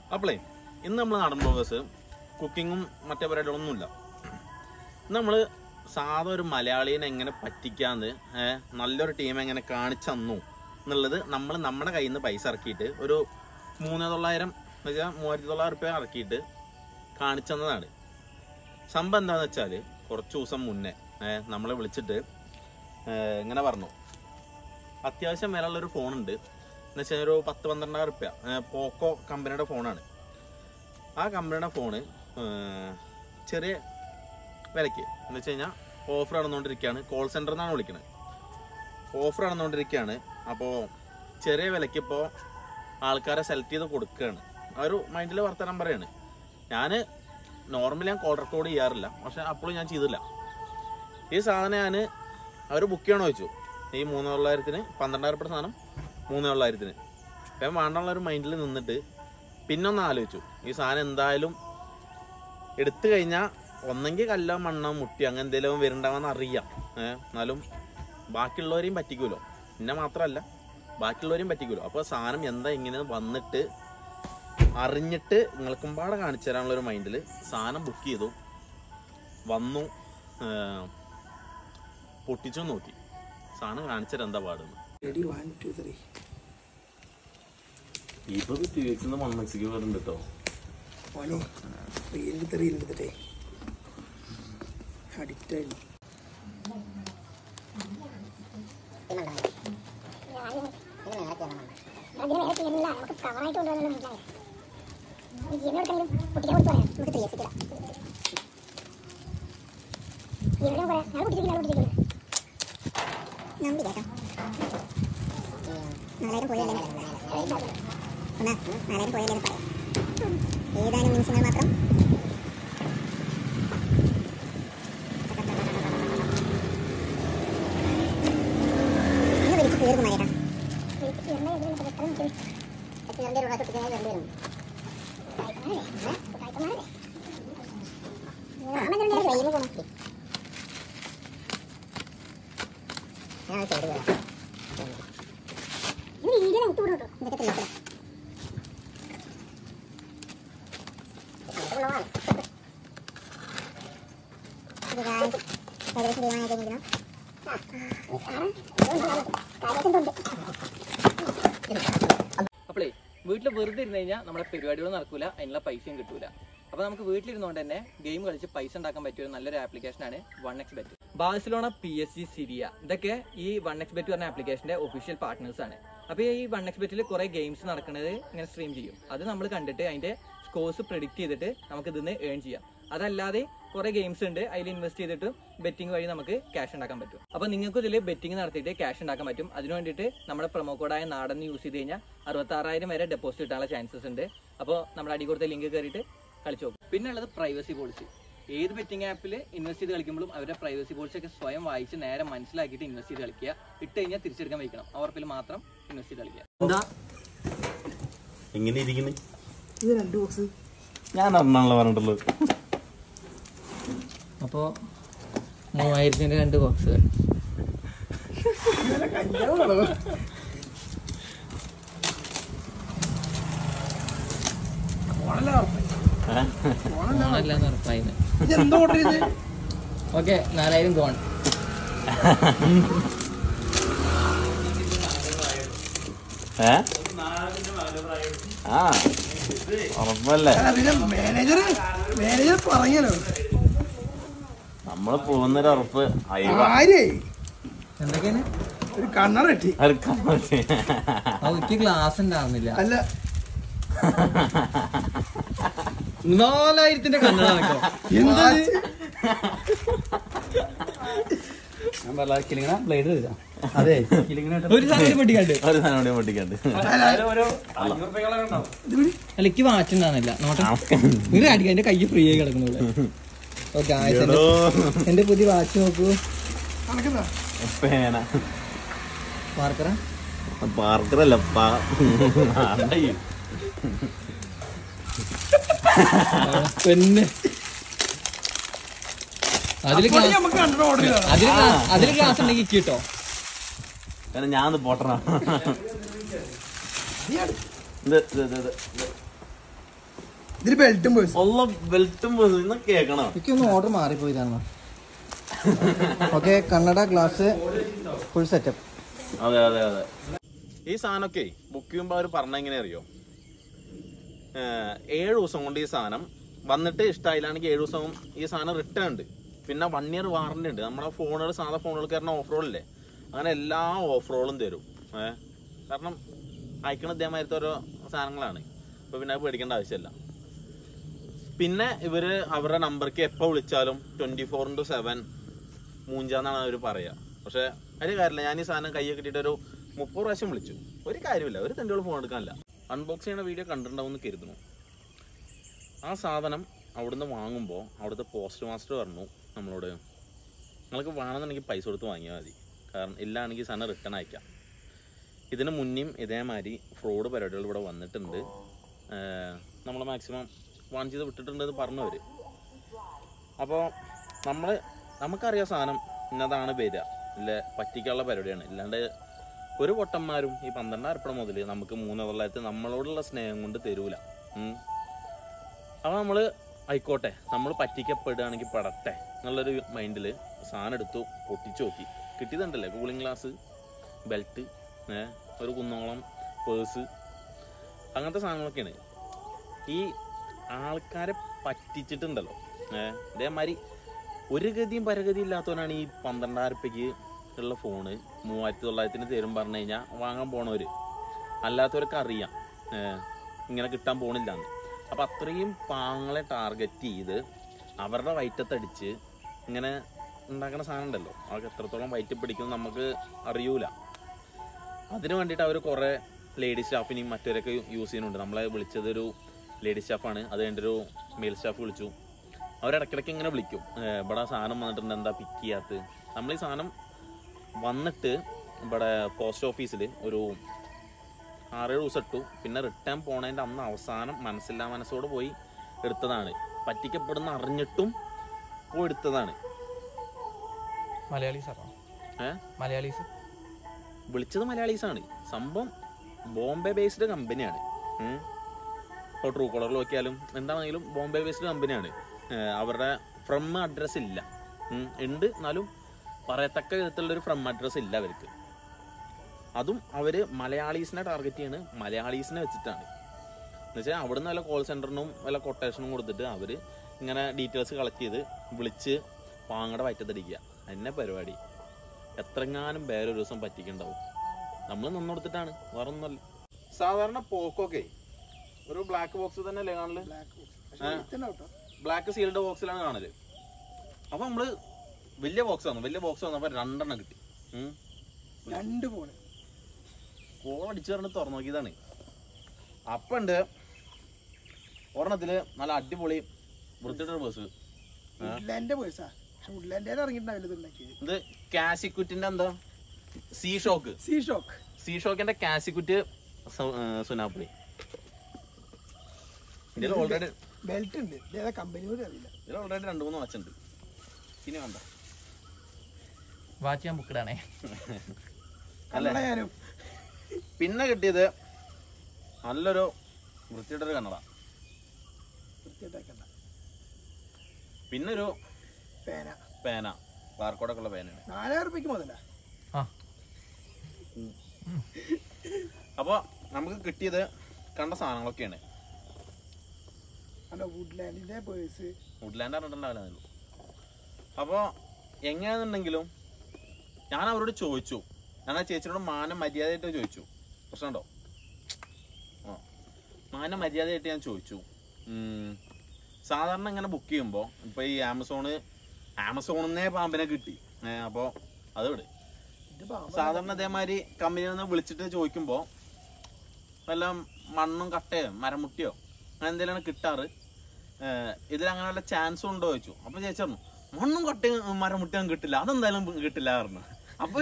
അപ്പോളേ ഇന്ന് നമ്മൾ നാടൻ ബ്ലോഗേഴ്സ് കുക്കിങ്ങും മറ്റേ പരിപാടികളൊന്നുമില്ല. നമ്മൾ സാധാ ഒരു മലയാളീനെ എങ്ങനെ പറ്റിക്കാന്ന് നല്ലൊരു ടീം എങ്ങനെ കാണിച്ചന്നു എന്നുള്ളത് നമ്മൾ നമ്മുടെ കയ്യിൽ നിന്ന് പൈസ ഇറക്കിയിട്ട് ഒരു 3,900 എന്ന് വെച്ചാൽ 3,900 രൂപ ഇറക്കിയിട്ട് കാണിച്ചെന്നതാണ്. സംഭവം എന്താണെന്ന് വെച്ചാൽ കുറച്ച് ദിവസം മുന്നേ നമ്മളെ വിളിച്ചിട്ട് ഇങ്ങനെ പറഞ്ഞു, അത്യാവശ്യം വിലയുള്ളൊരു ഫോണുണ്ട് എന്ന് വെച്ചാൽ ഒരു 10-12,000 രൂപ പോക്കോ കമ്പനിയുടെ ഫോണാണ്. ആ കമ്പനിയുടെ ഫോണ് ചെറിയ വിലയ്ക്ക് എന്ന് വെച്ച് കഴിഞ്ഞാൽ ഓഫർ നടന്നുകൊണ്ടിരിക്കുകയാണ്. കോൾ സെൻ്ററിൽ നിന്നാണ് വിളിക്കുന്നത്. ഓഫർ നടന്നുകൊണ്ടിരിക്കുകയാണ്. അപ്പോൾ ചെറിയ വിലയ്ക്ക് ഇപ്പോൾ ആൾക്കാരെ സെലക്ട് ചെയ്ത് കൊടുക്കുകയാണ്. ആ ഒരു മൈൻഡിൽ വർത്തമാനം പറയാണ്. ഞാൻ നോർമലി കോൾ റെക്കോർഡ് ചെയ്യാറില്ല, പക്ഷെ അപ്പോഴും ഞാൻ ചെയ്തില്ല. ഈ സാധനം ഞാൻ അവർ ബുക്ക് ചെയ്യണോ ചോദിച്ചു. ഈ 3,900 12,000 രൂപ സാധനം 3,900 ഞാൻ വേണ്ടുള്ളൊരു മൈൻഡിൽ നിന്നിട്ട് പിന്നൊന്ന് ആലോചിച്ചു. ഈ സാധനം എന്തായാലും എടുത്തു കഴിഞ്ഞാൽ ഒന്നെങ്കിൽ കല്ലോ മണ്ണോ മുട്ടി അങ്ങനെ എന്തെങ്കിലും വരുന്നുണ്ടാവുമെന്ന് അറിയാം. എന്നാലും ബാക്കിയുള്ളവരെയും പറ്റിക്കുമല്ലോ, എന്നെ മാത്രമല്ല ബാക്കിയുള്ളവരെയും പറ്റിക്കുമല്ലോ. അപ്പോൾ സാധനം എന്താ ഇങ്ങനെ വന്നിട്ട് അറിഞ്ഞിട്ട് നിങ്ങൾക്കും പാടെ കാണിച്ചു തരാനുള്ളൊരു മൈൻഡിൽ സാധനം ബുക്ക് ചെയ്തു. വന്നു, പൊട്ടിച്ചു നോക്കി. സാധനം കാണിച്ചാൽ എന്താ പാടുന്നു. ഇപ്പൊ ടീച്ചറിന് 1 മെക്സിക്കോ വരുന്നുണ്ട് കേട്ടോ. ഏതാനും നിമിഷങ്ങൾ മാത്രം. ഇന്ന് വിളിച്ച് തീർന്നു മതിയേട്ടാ. അപ്പോളേ വീട്ടിൽ വെറുതെ ഇരുന്ന് കഴിഞ്ഞാൽ നമ്മുടെ പരിപാടികളും നടക്കൂല, അതിനുള്ള പൈസയും കിട്ടൂല. അപ്പോൾ നമുക്ക് വീട്ടിലിരുന്നുകൊണ്ട് തന്നെ ഗെയിം കളിച്ച് പൈസ ഉണ്ടാക്കാൻ പറ്റിയ ഒരു നല്ലൊരു ആപ്ലിക്കേഷനാണ് 1xBet. ബാഴ്സലോണ, PSG, സിരിയ ഇതൊക്കെ ഈ 1xBet പറഞ്ഞ ആപ്ലിക്കേഷന്റെ ഒഫീഷ്യൽ പാർട്ട്നേഴ്സ് ആണ്. അപ്പോൾ ഈ 1xBetൽ കുറെ ഗെയിംസ് നടക്കുന്നത് ഇങ്ങനെ സ്ട്രീം ചെയ്യും. അത് നമ്മൾ കണ്ടിട്ട് അതിന്റെ സ്കോർസ് പ്രെഡിക്റ്റ് ചെയ്തിട്ട് നമുക്ക് ഇതിന്ന് ഏൺ ചെയ്യാം. അതല്ലാതെ കുറെ ഗെയിംസ് ഉണ്ട്, അതിൽ ഇൻവെസ്റ്റ് ചെയ്തിട്ട് ബെറ്റിംഗ് വഴി നമുക്ക് ക്യാഷ് ഉണ്ടാക്കാൻ പറ്റും. അപ്പോൾ നിങ്ങൾക്ക് ഇതിൽ ബെറ്റിംഗ് നടത്തിയിട്ട് ക്യാഷ് ഉണ്ടാക്കാൻ പറ്റും. അതിന് വേണ്ടിയിട്ട് നമ്മുടെ പ്രൊമോ കോഡായ നാടൻ യൂസ് ചെയ്ത് കഴിഞ്ഞാൽ 66,000 വരെ ഡെപ്പോസിറ്റ് കിട്ടാനുള്ള ചാൻസസ് ഉണ്ട്. അപ്പോൾ നമ്മൾ അടി കൊടുത്ത ലിങ്ക് കയറിയിട്ട് കളിച്ചു നോക്കും. പിന്നെ ഉള്ളത് പ്രൈവസി പോളിസി. ഏത് ബെറ്റിംഗ് ആപ്പിൽ ഇൻവെസ്റ്റ് ചെയ്ത് കളിക്കുമ്പോഴും അവരുടെ പ്രൈവസി പോളിസി ഒക്കെ സ്വയം വായിച്ച് നേരെ മനസ്സിലാക്കിയിട്ട് ഇൻവെസ്റ്റ് ചെയ്ത് കളിക്കുക. ഇട്ട് കഴിഞ്ഞാൽ തിരിച്ചെടുക്കാൻ വയ്ക്കണം. ആ ഉറപ്പിൽ മാത്രം ഇൻവെസ്റ്റ് ചെയ്ത് കളിക്കുക. എന്താ എങ്ങനെ ഇരിക്കുന്നു? ഇത് 2 ബോക്സ് ഞാൻ അറിഞ്ഞാണല്ലോ പറഞ്ഞിട്ടുള്ളത്. അപ്പോൾ 3000-ന്റെ 2 ബോക്സുകൾ. ഓണല്ലാന്ന് ഉറപ്പായിരുന്നു. Okay, 4000 gone. ഉറപ്പല്ലേ? മാനേജർ പറഞ്ഞല്ലോ നമ്മള് പോകുന്നൊരു ഉറപ്പ്. എന്തൊക്കെയാണ്? ഒരു കണ്ണറട്ടി ക്ലാസ് ഉണ്ടാവുന്നില്ല. അല്ല 4000-ന്റെ കണ്ണട അതെ ഒരു സാധനം പൊട്ടിക്കാണ്ട് അല്ലക്ക് വാച്ചുണ്ടാകുന്നില്ല. നിങ്ങൾ അടിക്കാൻ എന്റെ കൈ ഫ്രീ ആയി കിടക്കുന്നുള്ളൂ. എന്റെ പുതിയ വാച്ച് നോക്കൂ. പാർക്കറല്ല പിന്നെ അതില് ക്ലാസ് ഉണ്ടെങ്കിൽ കിട്ടോ. ഞാൻ പോട്ടണ ഇതിൽ ബെൽറ്റും പേഴ്സ് ഉള്ള ബെൽറ്റും ഇന്ന് കേക്കണം. എനിക്കൊന്ന് ഓർഡർ മാറിപ്പോയതാണ്. ഓക്കെ, കണ്ണട, ഗ്ലാസ്, ഫുൾ സെറ്റപ്പ്. അതെ അതെ അതെ. ഈ സാധനമൊക്കെ ബുക്ക് ചെയ്യുമ്പോ അവര് പറഞ്ഞ എങ്ങനെ അറിയോ, 7 ദിവസം കൊണ്ട് ഈ സാധനം വന്നിട്ട് ഇഷ്ടമായില്ലാണെങ്കിൽ 7 ദിവസം ഈ സാധനം റിട്ടേൺ ഉണ്ട്. പിന്നെ 1 year വാറന്റി ഉണ്ട്. നമ്മുടെ ഫോണുകൾ, സാധാ ഫോണുകൾക്ക് തരുന്ന ഓഫ് റോഡില്ലേ, അങ്ങനെ എല്ലാ ഓഫ് റോഡും തരും. കാരണം അയക്കണ ഇതേമാതിരത്തെ ഓരോ സാധനങ്ങളാണ്. അപ്പൊ പിന്നെ അത് പേടിക്കേണ്ട ആവശ്യമില്ല. പിന്നെ ഇവര് അവരുടെ നമ്പർക്ക് എപ്പോൾ വിളിച്ചാലും 24/7 മൂഞ്ചാന്നാണ് അവർ പറയുക. പക്ഷെ അതിന് കാര്യമില്ല. ഞാൻ ഈ സാധനം കയ്യെ കിട്ടിയിട്ട് ഒരു 30 പ്രാവശ്യം വിളിച്ചു, ഒരു കാര്യമില്ല. ഒരു തൻ്റെ ഫോൺ എടുക്കാനില്ല. അൺബോക്സ് ചെയ്യുന്ന വീഡിയോ കണ്ടിട്ടുണ്ടാവുമെന്ന് കരുതുന്നു. ആ സാധനം അവിടുന്ന് വാങ്ങുമ്പോൾ അവിടുത്തെ പോസ്റ്റ് മാസ്റ്റർ പറഞ്ഞു നമ്മളോട്, നിങ്ങൾക്ക് വേണമെന്നുണ്ടെങ്കിൽ പൈസ കൊടുത്ത് വാങ്ങിയാൽ മതി, കാരണം ഇല്ലാണെങ്കിൽ സാധനം റിട്ടേൺ അയക്കാം. ഇതിന് മുന്നേയും ഇതേമാതിരി ഫ്രോഡ് പരിപാടികൾ ഇവിടെ വന്നിട്ടുണ്ട്. നമ്മൾ മാക്സിമം വാൺ ചെയ്ത് വിട്ടിട്ടുണ്ടെന്ന് പറഞ്ഞവർ. അപ്പോൾ നമുക്കറിയാം സാധനം ഇന്നതാണ് വരിക, ഇല്ല പറ്റിക്കാനുള്ള പരിപാടിയാണ്. ഇല്ലാണ്ട് ഒരു പൊട്ടന്മാരും ഈ 12,000 മുതൽ നമുക്ക് 3,900 നമ്മളോടുള്ള സ്നേഹം കൊണ്ട് തരൂല. അപ്പോൾ നമ്മൾ ആയിക്കോട്ടെ, നമ്മൾ പറ്റിക്കപ്പെടുകയാണെങ്കിൽ പെടട്ടെ എന്നുള്ളൊരു മൈൻഡിൽ സാധനം എടുത്തു, പൊട്ടിച്ചു നോക്കി. കിട്ടിയതുണ്ടല്ലേ കൂളിംഗ് ഗ്ലാസ്, ബെൽറ്റ്, ഒരു കുന്നോളം പേഴ്സ്, അങ്ങനത്തെ സാധനങ്ങളൊക്കെയാണ്. ഈ ആൾക്കാരെ പറ്റിച്ചിട്ടുണ്ടല്ലോ. ഇതേമാതിരി ഒരു ഗതിയും പരഗതിയും ഇല്ലാത്തവനാണ് ഈ 12,000 രൂപയ്ക്ക് ഉള്ള ഫോണ് 3,900 തരും പറഞ്ഞു കഴിഞ്ഞാൽ വാങ്ങാൻ പോണവര്. അല്ലാത്തവർക്ക് അറിയാം ഇങ്ങനെ കിട്ടാൻ പോണില്ലാന്ന്. അപ്പം അത്രയും പാങ്ങളെ ടാർഗറ്റ് ചെയ്ത് അവരുടെ വയറ്റത്തടിച്ച് ഇങ്ങനെ ഉണ്ടാക്കുന്ന സാധനം ഉണ്ടല്ലോ, അവർക്ക് എത്രത്തോളം വയറ്റ് പിടിക്കും നമുക്ക് അറിയൂല. അതിന് വേണ്ടിയിട്ട് അവർ കുറേ ലേഡി സ്റ്റാഫിനെയും മറ്റവരൊക്കെ യൂസ് ചെയ്യുന്നുണ്ട്. നമ്മളെ വിളിച്ചതൊരു ലേഡി സ്റ്റാഫാണ്. അത് കഴിഞ്ഞൊരു മെയിൽ സ്റ്റാഫ് വിളിച്ചു. അവരിടയ്ക്കിടയ്ക്ക് ഇങ്ങനെ വിളിക്കും, ഇവിടെ സാധനം വന്നിട്ടുണ്ട്, എന്താ പിക്ക് ചെയ്യാത്തത്. നമ്മൾ ഈ സാധനം വന്നിട്ട് ഇവിടെ പോസ്റ്റ് ഓഫീസിൽ ഒരു 6-7 ദിവസം ഇട്ടു. പിന്നെ റിട്ടേൺ പോണതിൻ്റെ അന്ന് അവസാനം മനസ്സോട് പോയി എടുത്തതാണ്. പറ്റിക്കപ്പെടുന്ന അറിഞ്ഞിട്ടും പോയി എടുത്തതാണ്. മലയാളീസ് വിളിച്ചത് മലയാളീസാണ്. സംഭവം ബോംബെ ബേസ്ഡ് കമ്പനിയാണ്. ഇപ്പോൾ ട്രൂ കോളറിൽ നോക്കിയാലും എന്താണെങ്കിലും ബോംബെ ബേസ്ഡ് കമ്പനിയാണ്. അവരുടെ ഫ്രം അഡ്രസ്സ് ഇല്ല, ഉണ്ട്, എന്നാലും പറയത്തക്ക വിധത്തിലുള്ളൊരു ഫ്രം അഡ്രസ്സ് ഇല്ല അവർക്ക്. അതും അവർ മലയാളീസിനെ ടാർഗറ്റ് ചെയ്യാണ്, മലയാളീസിനെ വെച്ചിട്ടാണ്. എന്നുവെച്ചാൽ അവിടുന്ന് വല്ല കോൾ സെൻറ്ററിനും വല്ല കൊട്ടേഷനും കൊടുത്തിട്ട് അവർ ഇങ്ങനെ ഡീറ്റെയിൽസ് കളക്ട് ചെയ്ത് വിളിച്ച് പാങ്ങടെ വയറ്റത്തടിക്കുക. എന്നെ പരിപാടി. എത്രങ്ങാനും പേരൊരു ദിവസം പറ്റിക്കുണ്ടാവും. നമ്മൾ നിന്നെടുത്തിട്ടാണ്, വേറെ ഒന്നുമല്ല. സാധാരണ പോക്കൊക്കെ ഒരു ബ്ലാക്ക് ബോക്സ് തന്നെ അല്ലേ കാണല്? ബ്ലാക്ക് സീൽഡ് ബോക്സിലാണ് കാണല്. അപ്പൊ നമ്മള് വലിയ ബോക്സ് വന്നപ്പോ 2 എണ്ണം കിട്ടി. 2 ഫോൺ അടിച്ചു പറഞ്ഞ് തുറന്നു നോക്കിയതാണ്. അപ്പൊ ഉണ്ട് ഒരെണ്ണത്തില് നല്ല അടിപൊളി വൃത്തിയുടെ പേഴ്സ്. ഇത് കാസിക്കുറ്റിന്റെ എന്താ സീ ഷോക്കിന്റെ കാസിക്കുറ്റ് സുനാപ്പിളി. ഇതിൽ ഓൾറെഡി ബെൽറ്റ് ഉണ്ട്. കമ്പനി അറിയില്ല. ഇതിൽ ഓൾറെഡി 2-3 വാച്ച് ഉണ്ട്. ഇനി വേണ്ട വാച്ച് ഞാൻ ബുക്കിടാണേ. അല്ല, പിന്നെ കിട്ടിയത് നല്ലൊരു വൃത്തിയുടെ കണ്ണട, പിന്നൊരു പേന, ബാർക്കോഡൊക്കെ ഉള്ള പേനാണ്. 4,000 രൂപയ്ക്ക് മുതലാ. അപ്പൊ നമുക്ക് കിട്ടിയത് കണ്ട സാധനങ്ങളൊക്കെയാണ്. വുഡ്ലാൻഡ് അറിഞ്ഞിട്ടുണ്ടാവില്ല. അപ്പൊ എങ്ങനെയാണെന്നുണ്ടെങ്കിലും ഞാൻ അവരോട് ചോദിച്ചു, ഞാൻ ആ ചേച്ചിയോട് മര്യാദയായിട്ട് ചോദിച്ചു, പ്രശ്നമുണ്ടോ? മര്യാദയായിട്ട് ഞാൻ ചോദിച്ചു. സാധാരണ ഇങ്ങനെ ബുക്ക് ചെയ്യുമ്പോ ഇപ്പൊ ഈ ആമസോണിന്നേ പാമ്പിനെ കിട്ടി. അപ്പൊ അത് വിട്. സാധാരണ ഇതേമാതിരി കമ്പനിയിൽ നിന്ന് വിളിച്ചിട്ട് ചോദിക്കുമ്പോ വല്ല മണ്ണും കട്ടയോ മരമുട്ടിയോ അങ്ങനെ എന്തെങ്കിലും കിട്ടാറ്. ഇതിലങ്ങനെ വല്ല ചാൻസും ഉണ്ടോ ചോദിച്ചു. അപ്പൊ ചേച്ചി പറഞ്ഞു മണ്ണും കട്ടയും മരമുട്ടിയും കിട്ടില്ല, അതെന്തായാലും കിട്ടില്ല പറഞ്ഞു. അപ്പൊ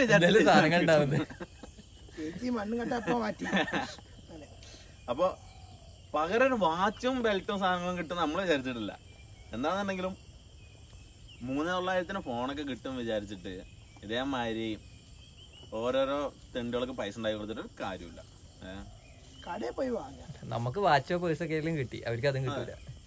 അപ്പൊ പകരം ഒരു വാച്ചും ബെൽറ്റും സാധനങ്ങളും കിട്ടും നമ്മൾ വിചാരിച്ചിട്ടില്ല. എന്താണെന്നുണ്ടെങ്കിലും 3,900 ഫോണൊക്കെ കിട്ടും വിചാരിച്ചിട്ട് ഇതേമാതിരി ഓരോരോ തെണ്ടുകൾക്ക് പൈസ ഉണ്ടായി കൊടുത്തിട്ട് കാര്യമില്ല. നമുക്ക് വാച്ചോ പേഴ്സൊക്കെ കിട്ടി, അവർക്ക് അതും കിട്ടില്ല.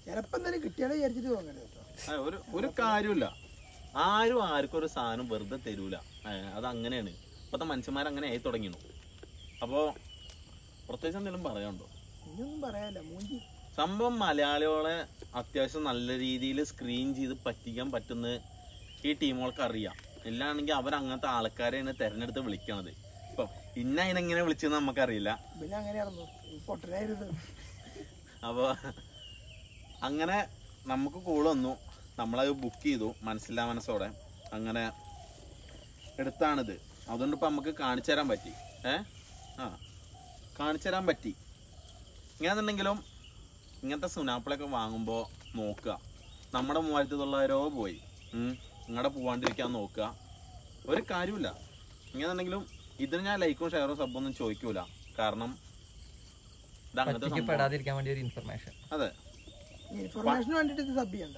ചിലപ്പോ എന്തായാലും കിട്ടിയാലേ വിചാരിച്ചിട്ട് തോന്നരുത് കേട്ടോ. ഒരു കാര്യമില്ല. ആരും ആർക്കും ഒരു സാധനം വെറുതെ തരൂല. അത് അങ്ങനെയാണ് ഇപ്പത്തെ മനുഷ്യന്മാർ അങ്ങനെ ആയി തുടങ്ങിണു. അപ്പോ പ്രത്യേകിച്ച് എന്തെങ്കിലും പറയാനുണ്ടോ? ഇനിയൊന്നും പറയാല്ല. മൂഞ്ചി സംഭവം മലയാളികളെ അത്യാവശ്യം നല്ല രീതിയിൽ സ്ക്രീൻ ചെയ്ത് പറ്റിക്കാൻ പറ്റുന്ന ഈ ടീമുകൾക്ക് അറിയാം. ഇല്ലാണെങ്കിൽ അവരങ്ങനത്തെ ആൾക്കാരെയാണ് തെരഞ്ഞെടുത്ത് വിളിക്കണത്. ഇപ്പൊ ഇന്ന അതിനെങ്ങനെ വിളിച്ചെന്ന് നമുക്കറിയില്ല. പിന്നെ അങ്ങനെയായിരുന്നു പൊട്ടനായിരുന്നു. അപ്പൊ അങ്ങനെ നമുക്ക് കോൾ വന്നു, നമ്മളത് ബുക്ക് ചെയ്തു മനസ്സില്ലാ മനസ്സോടെ. അങ്ങനെ എടുത്താണിത്. അതുകൊണ്ട് ഇപ്പൊ നമുക്ക് കാണിച്ചു തരാൻ പറ്റി. കാണിച്ചു തരാൻ പറ്റി. ഇങ്ങനെന്നുണ്ടെങ്കിലും ഇങ്ങനത്തെ സുനാപ്പിളൊക്കെ വാങ്ങുമ്പോൾ നോക്കുക, നമ്മുടെ 3900 പോയി, നിങ്ങളുടെ പോവാണ്ടിരിക്കാൻ നോക്കുക. ഒരു കാര്യമില്ല. ഇങ്ങനെന്നുണ്ടെങ്കിലും ഇതിന് ഞാൻ ലൈക്കും ഷെയറും സബ്ബൊന്നും ചോദിക്കൂല. കാരണം ഇത് അങ്ങനത്തെ ഇൻഫർമേഷൻ. അതെ, ഇൻഫർമേഷന് വേണ്ടിട്ട് ഇത് സബ് ചെയ്യണ്ട.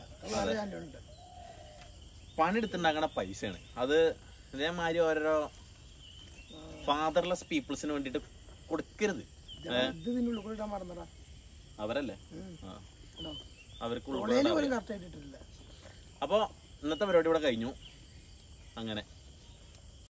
പണിയെടുത്തുണ്ടാക്കണ പൈസയാണ് അത്. ഇതേമാതിരി ഓരോ ഫാദർലെസ് പീപ്പിൾസിന് വേണ്ടിട്ട് കൊടുക്കരുത്. അവരല്ലേ അവർക്ക്. അപ്പൊ ഇന്നത്തെ പരിപാടി ഇവിടെ കഴിഞ്ഞു. അങ്ങനെ